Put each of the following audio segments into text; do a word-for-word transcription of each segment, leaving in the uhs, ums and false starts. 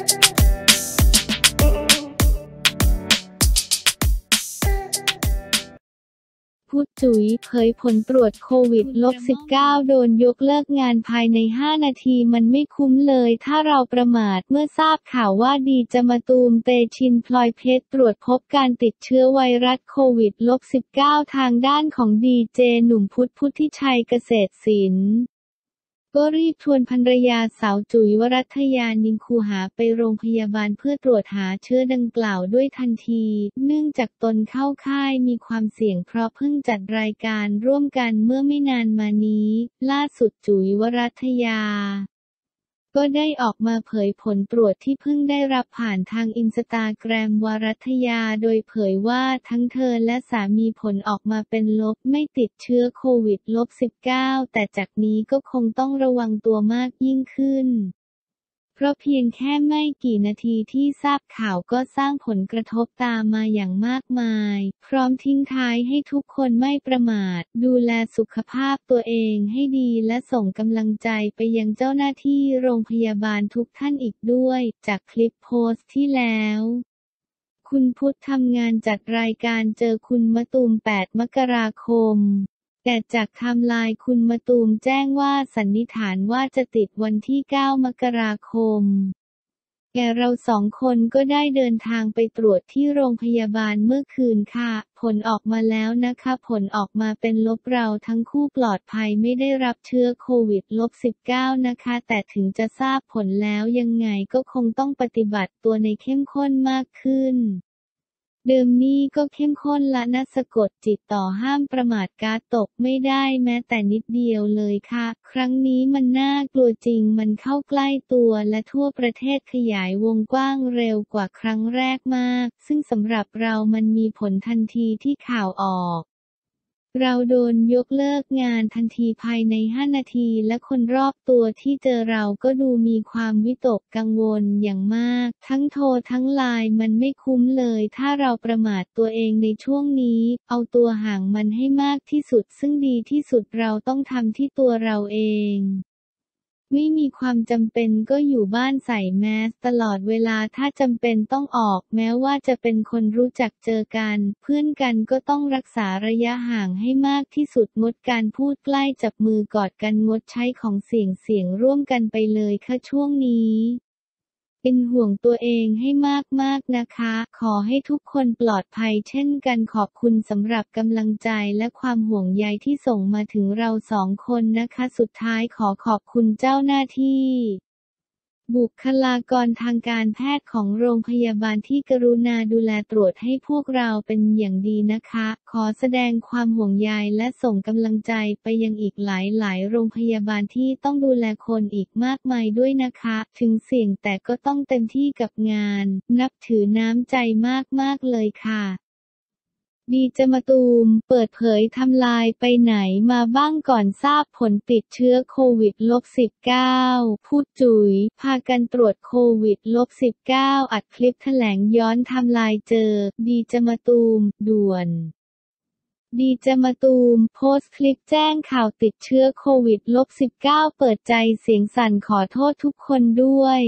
พุทธจุ๋ยเผยผลตรวจโควิด ลบ สิบเก้า โดนยกเลิกงานภายใน ห้า นาทีมันไม่คุ้มเลยถ้าเราประมาทเมื่อทราบข่าวว่าดีเจมะตูมเตชินพลอยเพชรตรวจพบการติดเชื้อไวรัสโควิด ลบ สิบเก้า ทางด้านของดีเจหนุ่มพุทธพุทธิชัยเกษตรศิลป์ก็รีบชวนภรรยาสาวจุ๋ยวรัตยานินคูหาไปโรงพยาบาลเพื่อตรวจหาเชื้อดังกล่าวด้วยทันทีเนื่องจากตนเข้าค่ายมีความเสี่ยงเพราะเพิ่งจัดรายการร่วมกันเมื่อไม่นานมานี้ล่าสุดจุ๋ยวรัตยาก็ได้ออกมาเผยผลตรวจที่เพิ่งได้รับผ่านทางอินสตาแกรมวรัตยาโดยเผยว่าทั้งเธอและสามีผลออกมาเป็นลบไม่ติดเชื้อโควิด ลบ สิบเก้า แต่จากนี้ก็คงต้องระวังตัวมากยิ่งขึ้นเพราะเพียงแค่ไม่กี่นาทีที่ทราบข่าวก็สร้างผลกระทบตามมาอย่างมากมายพร้อมทิ้งท้ายให้ทุกคนไม่ประมาทดูแลสุขภาพตัวเองให้ดีและส่งกำลังใจไปยังเจ้าหน้าที่โรงพยาบาลทุกท่านอีกด้วยจากคลิปโพสต์ที่แล้วคุณพุทธทำงานจัดรายการเจอคุณมะตูม แปด มกราคมแต่จากไทม์ไลน์คุณมะตูมแจ้งว่าสันนิษฐานว่าจะติดวันที่ เก้า มกราคมแกเราสองคนก็ได้เดินทางไปตรวจที่โรงพยาบาลเมื่อคืนค่ะผลออกมาแล้วนะคะผลออกมาเป็นลบเราทั้งคู่ปลอดภัยไม่ได้รับเชื้อโควิด ลบ สิบเก้า นะคะแต่ถึงจะทราบผลแล้วยังไงก็คงต้องปฏิบัติตัวในเข้มข้นมากขึ้นเดิมนี่ก็เข้มข้นละนะสะกดจิตต่อห้ามประมาทกาตกไม่ได้แม้แต่นิดเดียวเลยค่ะครั้งนี้มันน่ากลัวจริงมันเข้าใกล้ตัวและทั่วประเทศขยายวงกว้างเร็วกว่าครั้งแรกมากซึ่งสำหรับเรามันมีผลทันทีที่ข่าวออกเราโดนยกเลิกงานทันทีภายในห้านาทีและคนรอบตัวที่เจอเราก็ดูมีความวิตกกังวลอย่างมากทั้งโทรทั้งไลน์มันไม่คุ้มเลยถ้าเราประมาทตัวเองในช่วงนี้เอาตัวห่างมันให้มากที่สุดซึ่งดีที่สุดเราต้องทำที่ตัวเราเองไม่มีความจำเป็นก็อยู่บ้านใส่แมสตลอดเวลาถ้าจำเป็นต้องออกแม้ว่าจะเป็นคนรู้จักเจอกันเพื่อนกันก็ต้องรักษาระยะห่างให้มากที่สุดงดการพูดใกล้จับมือกอดกันงดใช้ของเสี่ยงเสี่ยงร่วมกันไปเลยค่ะช่วงนี้เป็นห่วงตัวเองให้มากๆนะคะขอให้ทุกคนปลอดภัยเช่นกันขอบคุณสำหรับกำลังใจและความห่วงใยที่ส่งมาถึงเราสองคนนะคะสุดท้ายขอขอบคุณเจ้าหน้าที่บุคลากรทางการแพทย์ของโรงพยาบาลที่กรุณาดูแลตรวจให้พวกเราเป็นอย่างดีนะคะขอแสดงความห่วงใยและส่งกำลังใจไปยังอีกหลายๆโรงพยาบาลที่ต้องดูแลคนอีกมากมายด้วยนะคะถึงเสี่ยงแต่ก็ต้องเต็มที่กับงานนับถือน้ำใจมากๆเลยค่ะดีเจมะตูมเปิดเผยไทม์ไลน์ไปไหนมาบ้างก่อนทราบผลติดเชื้อโควิด ลบ สิบเก้า พุทธจุ๋ยพากันตรวจโควิด ลบ สิบเก้า อัดคลิปแถลงย้อนไทม์ไลน์เจอดีเจมะตูมด่วนดีเจมะตูมโพสต์คลิปแจ้งข่าวติดเชื้อโควิด ลบ สิบเก้า เปิดใจเสียงสั่นขอโทษทุกคนด้วย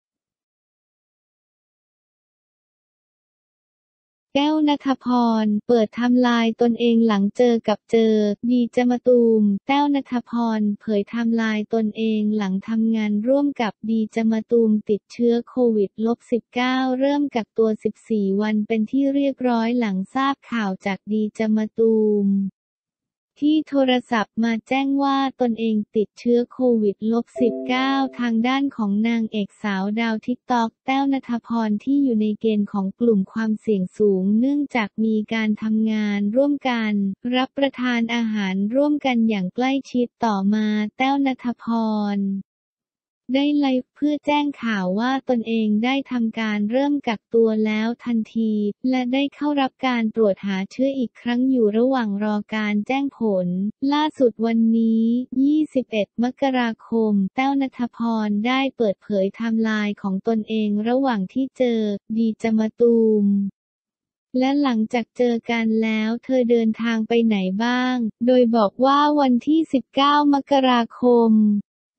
แก้วณัฐพรเปิดไทม์ไลน์ตนเองหลังเจอกับเจอดีเจมะตูมแต้วณัฐพรเผยไทม์ไลน์ตนเองหลังทำงานร่วมกับดีเจมะตูมติดเชื้อโควิด ลบ สิบเก้า เริ่มกักตัวสิบสี่วันเป็นที่เรียบร้อยหลังทราบข่าวจากดีเจมะตูมที่โทรศัพท์มาแจ้งว่าตนเองติดเชื้อโควิด ลบ สิบเก้า ทางด้านของนางเอกสาวดาวทิกตอกแต้วณัฐพรที่อยู่ในเกณฑ์ของกลุ่มความเสี่ยงสูงเนื่องจากมีการทำงานร่วมกันรับประทานอาหารร่วมกันอย่างใกล้ชิดต่อมาแต้วณัฐพรได้ไลฟ์เพื่อแจ้งข่าวว่าตนเองได้ทำการเริ่มกักตัวแล้วทันทีและได้เข้ารับการตรวจหาเชื้ออีกครั้งอยู่ระหว่างรอการแจ้งผลล่าสุดวันนี้ยี่สิบเอ็ดมกราคมแต้วณัฐพรได้เปิดเผยไทม์ไลน์ของตนเองระหว่างที่เจอดีเจมะตูมและหลังจากเจอกันแล้วเธอเดินทางไปไหนบ้างโดยบอกว่าวันที่สิบเก้ามกราคม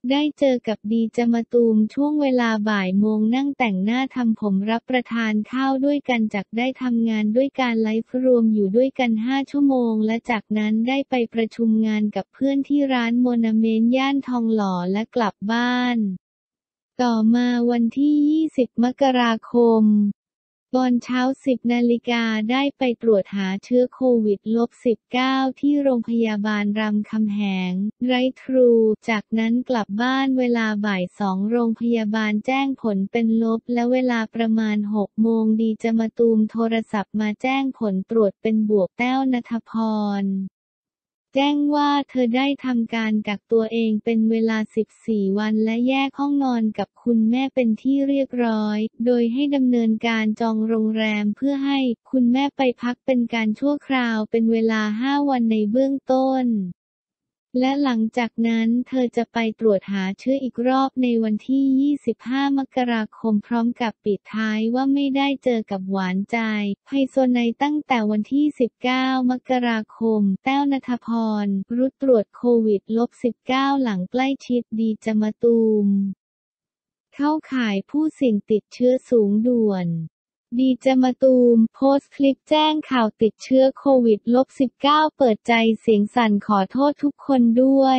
ได้เจอกับดีเจมะตูมช่วงเวลาบ่ายโมงนั่งแต่งหน้าทำผมรับประทานข้าวด้วยกันจากได้ทำงานด้วยการไลฟ์รวมอยู่ด้วยกันห้าชั่วโมงและจากนั้นได้ไปประชุมงานกับเพื่อนที่ร้านโมนาเมนต์ย่านทองหล่อและกลับบ้านต่อมาวันที่ยี่สิบมกราคมตอนเช้าสิบนาฬิกาได้ไปตรวจหาเชื้อโควิด สิบเก้า ที่โรงพยาบาลรามคำแหงไรทรูจากนั้นกลับบ้านเวลาบ่ายสองโรงพยาบาลแจ้งผลเป็นลบและเวลาประมาณหกโมงดีเจมะตูมโทรศัพท์มาแจ้งผลตรวจเป็นบวกแต้วณัฐพรแจ้งว่าเธอได้ทำการกักตัวเองเป็นเวลาสิบสี่วันและแยกห้องนอนกับคุณแม่เป็นที่เรียบร้อยโดยให้ดำเนินการจองโรงแรมเพื่อให้คุณแม่ไปพักเป็นการชั่วคราวเป็นเวลาห้าวันในเบื้องต้นและหลังจากนั้นเธอจะไปตรวจหาเชื้ออีกรอบในวันที่ยี่สิบห้ามกราคมพร้อมกับปิดท้ายว่าไม่ได้เจอกับหวานใจไฮโซไนตั้งแต่วันที่สิบเก้ามกราคมแต้วณัฐพรรุดตรวจโควิด สิบเก้า หลังใกล้ชิดดีเจมะตูมเข้าข่ายผู้เสี่ยงติดเชื้อสูงด่วนดีเจมะตูมโพสต์คลิปแจ้งข่าวติดเชื้อโควิด สิบเก้า เปิดใจเสียงสั่นขอโทษทุกคนด้วย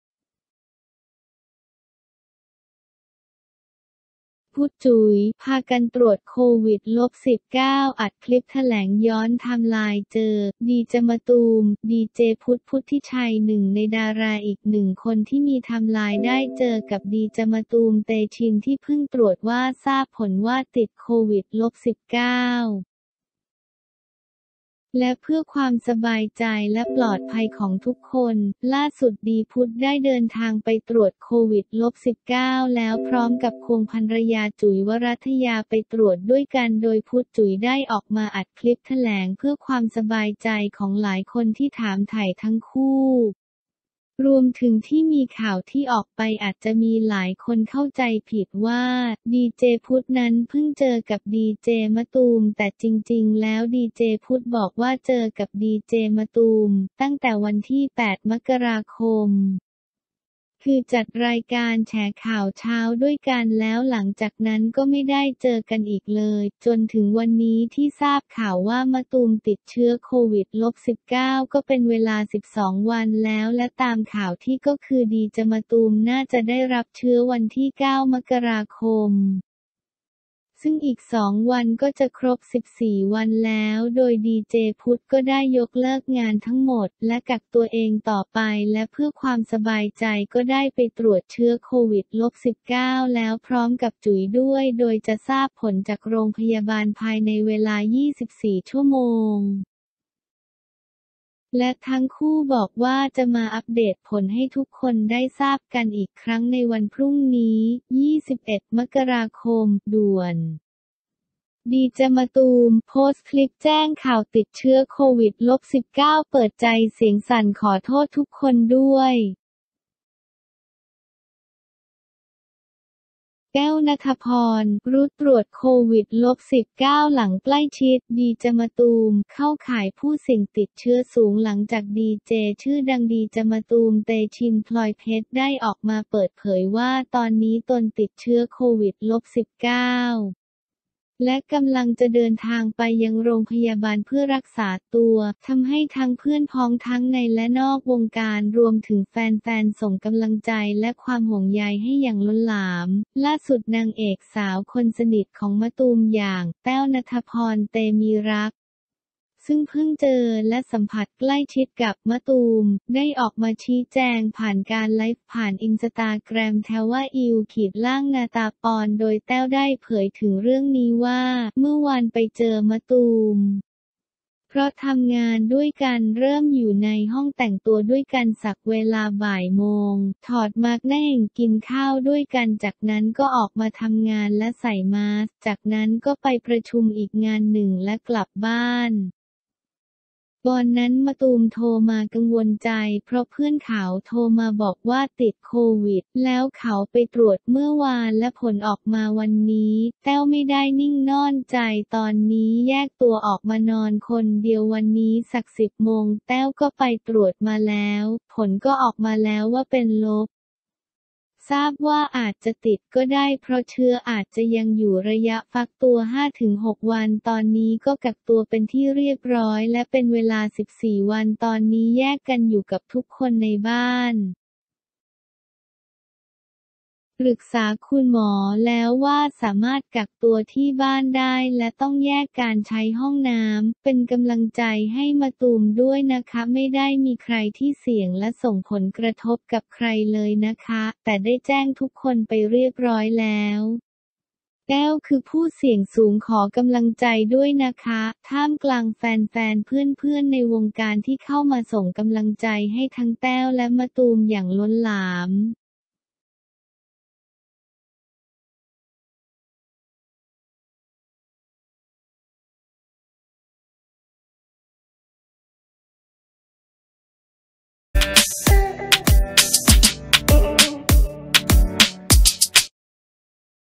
พุทธจุ๋ยพากันตรวจโควิด สิบเก้า อัดคลิปแถลงย้อนไทม์ไลน์เจอดีเจมะตูมดีเจพุทธพุทธิชัยหนึ่งในดาราอีกหนึ่งคนที่มีไทม์ไลน์ได้เจอกับดีเจมะตูมเตชินที่เพิ่งตรวจว่าทราบผลว่าติดโควิด สิบเก้าและเพื่อความสบายใจและปลอดภัยของทุกคนล่าสุดดีพุทธได้เดินทางไปตรวจโควิด สิบเก้า แล้วพร้อมกับควงภรรยาจุ๋ยวรัตยาไปตรวจด้วยกันโดยพุทธจุ๋ยได้ออกมาอัดคลิปแถลงเพื่อความสบายใจของหลายคนที่ถามไถ่ทั้งคู่รวมถึงที่มีข่าวที่ออกไปอาจจะมีหลายคนเข้าใจผิดว่าดีเจพุทธนั้นเพิ่งเจอกับดีเจมะตูมแต่จริงๆแล้วดีเจพุทธบอกว่าเจอกับดีเจมะตูมตั้งแต่วันที่แปดมกราคมคือจัดรายการแฉข่าวเช้าด้วยกันแล้วหลังจากนั้นก็ไม่ได้เจอกันอีกเลยจนถึงวันนี้ที่ทราบข่าวว่ามะตูมติดเชื้อโควิด สิบเก้า ก็เป็นเวลาสิบสองวันแล้วและตามข่าวที่ก็คือดีเจมะตูมน่าจะได้รับเชื้อวันที่เก้ามกราคมซึ่งอีกสองวันก็จะครบสิบสี่วันแล้วโดยดีเจพุทธก็ได้ยกเลิกงานทั้งหมดและกักตัวเองต่อไปและเพื่อความสบายใจก็ได้ไปตรวจเชื้อโควิด สิบเก้า แล้วพร้อมกับจุ๋ยด้วยโดยจะทราบผลจากโรงพยาบาลภายในเวลายี่สิบสี่ชั่วโมงและทั้งคู่บอกว่าจะมาอัปเดตผลให้ทุกคนได้ทราบกันอีกครั้งในวันพรุ่งนี้ ยี่สิบเอ็ดมกราคม ด่วนดีเจมะตูมโพสต์คลิปแจ้งข่าวติดเชื้อโควิด สิบเก้า เปิดใจเสียงสั่นขอโทษทุกคนด้วยแก้วณัฐพรรุดตรวจโควิด สิบเก้า หลังใกล้ชิดดีเจมะตูมเข้าข่ายผู้เสี่ยงติดเชื้อสูงหลังจากดีเจชื่อดังดีเจมะตูมเตชินพลอยเพชรได้ออกมาเปิดเผยว่าตอนนี้ตนติดเชื้อโควิด สิบเก้าและกำลังจะเดินทางไปยังโรงพยาบาลเพื่อรักษาตัวทำให้ทั้งเพื่อนพ้องทั้งในและนอกวงการรวมถึงแฟนๆส่งกำลังใจและความห่วงใยให้อย่างล้นหลามล่าสุดนางเอกสาวคนสนิทของมะตูมอย่างแต้วณัฐพรเตมีรักซึ่งเพิ่งเจอและสัมผัสใกล้ชิดกับมะตูมได้ออกมาชี้แจงผ่านการไลฟ์ผ่านอินสตาแกรมแทว่าอิวขีดล่างนาตาปอนโดยแต้วได้เผยถึงเรื่องนี้ว่าเมื่อวานไปเจอมะตูมเพราะทำงานด้วยกันเริ่มอยู่ในห้องแต่งตัวด้วยกันสักเวลาบ่ายโมงถอดมาร์กแน่งกินข้าวด้วยกันจากนั้นก็ออกมาทำงานและใส่มาสก์จากนั้นก็ไปประชุมอีกงานหนึ่งและกลับบ้านตอนนั้นมะตูมโทรมากังวลใจเพราะเพื่อนเขาโทรมาบอกว่าติดโควิดแล้วเขาไปตรวจเมื่อวานและผลออกมาวันนี้แต้วไม่ได้นิ่งนอนใจตอนนี้แยกตัวออกมานอนคนเดียววันนี้สักสิบโมงแต้วก็ไปตรวจมาแล้วผลก็ออกมาแล้วว่าเป็นลบทราบว่าอาจจะติดก็ได้เพราะเชื้ออาจจะยังอยู่ระยะฟักตัว ห้าถึงหก วันตอนนี้ก็กักตัวเป็นที่เรียบร้อยและเป็นเวลา สิบสี่ วันตอนนี้แยกกันอยู่กับทุกคนในบ้านปรึกษาคุณหมอแล้วว่าสามารถกักตัวที่บ้านได้และต้องแยกการใช้ห้องน้ำเป็นกำลังใจให้มะตูมด้วยนะคะไม่ได้มีใครที่เสี่ยงและส่งผลกระทบกับใครเลยนะคะแต่ได้แจ้งทุกคนไปเรียบร้อยแล้วแต้วคือผู้เสี่ยงสูงขอกำลังใจด้วยนะคะท่ามกลางแฟนๆเพื่อนๆในวงการที่เข้ามาส่งกำลังใจให้ทั้งแต้วและมะตูมอย่างล้นหลาม